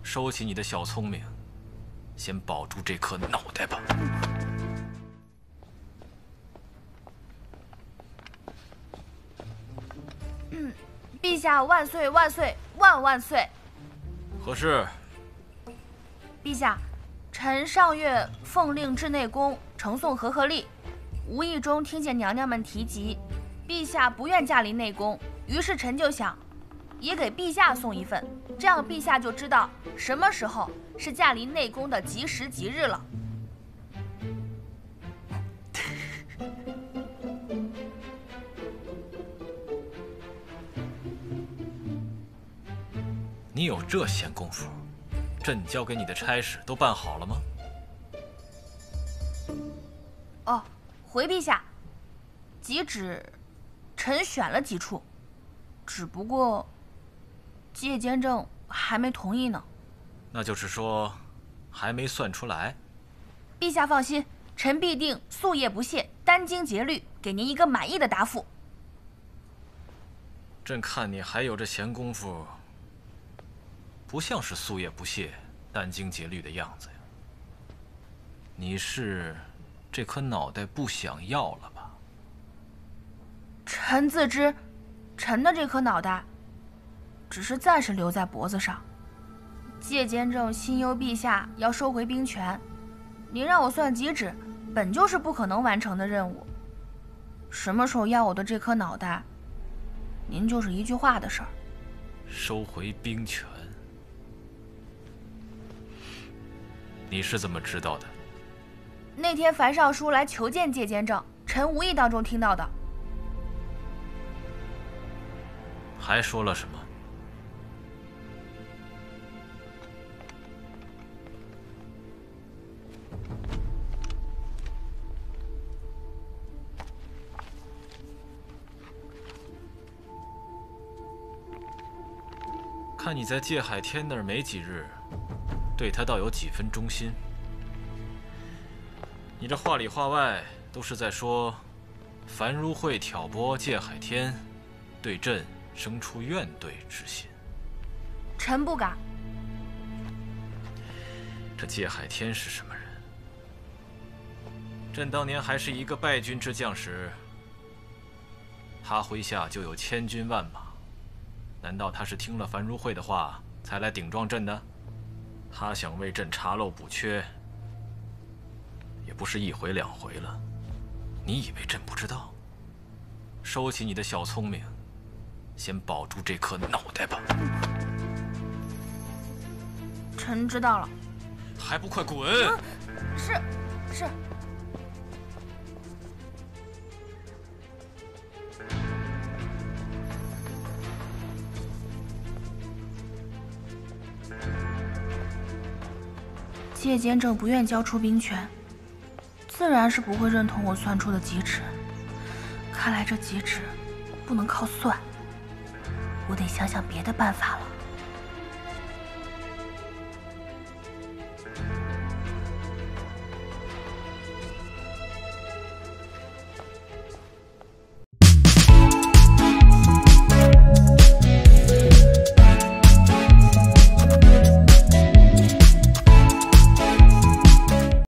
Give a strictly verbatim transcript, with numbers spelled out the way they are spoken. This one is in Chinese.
收起你的小聪明，先保住这颗脑袋吧。 嗯，陛下万岁万岁万万岁！ 何事？ 陛下，臣上月奉令至内宫呈送和合历，无意中听见娘娘们提及，陛下不愿驾临内宫，于是臣就想，也给陛下送一份，这样陛下就知道什么时候是驾临内宫的吉时吉日了。 你有这闲工夫？朕交给你的差事都办好了吗？ 哦，回陛下，吉旨，臣选了几处，只不过借监正还没同意呢。 那就是说，还没算出来。 陛下放心，臣必定夙夜不懈，殚精竭虑，给您一个满意的答复。 朕看你还有这闲工夫，不像是夙夜不懈、殚精竭虑的样子呀。你是这颗脑袋不想要了吧？ 臣自知，臣的这颗脑袋，只是暂时留在脖子上。借监正心忧陛下要收回兵权，您让我算吉旨，本就是不可能完成的任务。什么时候要我的这颗脑袋，您就是一句话的事儿。 收回兵权，你是怎么知道的？ 那天樊尚书来求见借监正，臣无意当中听到的。 还说了什么？看你在界海天那儿没几日，对他倒有几分忠心。你这话里话外都是在说，樊如慧挑拨界海天，对朕生出怨怼之心。 臣不敢。 这界海天是什么人？朕当年还是一个败军之将时，他麾下就有千军万马。难道他是听了樊如慧的话才来顶撞朕的？他想为朕查漏补缺，也不是一回两回了。你以为朕不知道？收起你的小聪明，先保住这颗脑袋吧。 臣知道了。 还不快滚！ 啊、是，是。借监正不愿交出兵权，自然是不会认同我算出的吉旨。看来这吉旨不能靠算，我得想想别的办法了。